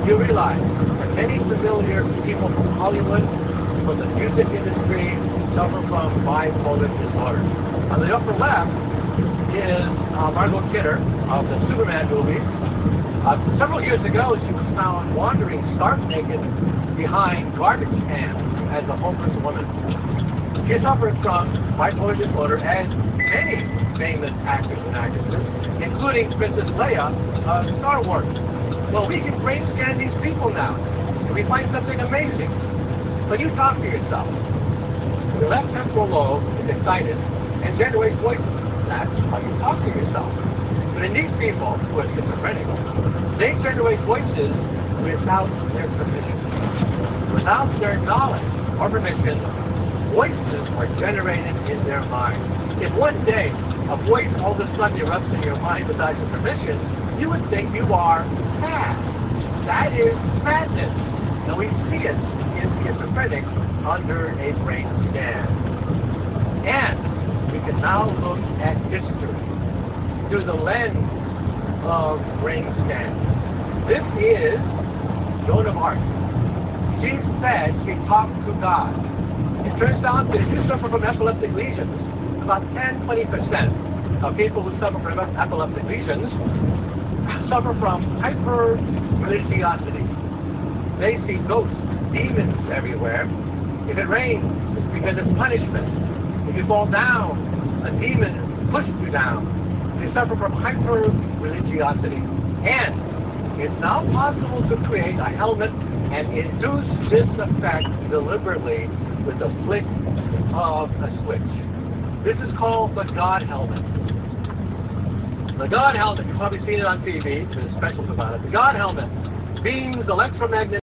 you realize that many familiar people from Hollywood, from the music industry, suffer from bipolar disorder. On the upper left is Margot Kidder of the Superman movies. Several years ago, she was found wandering stark naked behind garbage cans as a homeless woman. She suffered from bipolar disorder, as many famous actors and actresses, including Princess Leia of Star Wars. Well, we can brain scan these people now, and we find something amazing. When you talk to yourself, the left temporal lobe is excited and generates voices. That's how you talk to yourself. But in these people who are schizophrenic, they generate voices without their permission. Without their knowledge or permission, voices are generated in their mind. If one day a voice all of a sudden erupts in your mind without your permission, you would think you are mad. That is madness. And we see it in schizophrenic under a brain scan. And we can now look at history through the lens of brain scans. This is Joan of Arc. She said she talked to God. It turns out that if you suffer from epileptic lesions, about 10-20% of people who suffer from epileptic lesions suffer from hyper-religiosity. They see ghosts, demons everywhere. If it rains, it's because it's punishment. If you fall down, a demon pushed you down. They suffer from hyper-religiosity. And it's now possible to create a helmet and induce this effect deliberately with a flick of a switch. This is called the God helmet. The God helmet, you've probably seen it on TV, there's specials about it. The God helmet beams electromagnetic